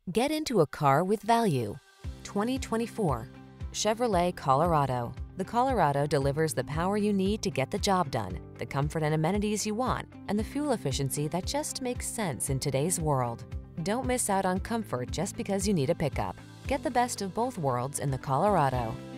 Get into a car with value. 2024 Chevrolet Colorado. The Colorado delivers the power you need to get the job done, the comfort and amenities you want, and the fuel efficiency that just makes sense in today's world. Don't miss out on comfort just because you need a pickup. Get the best of both worlds in the Colorado.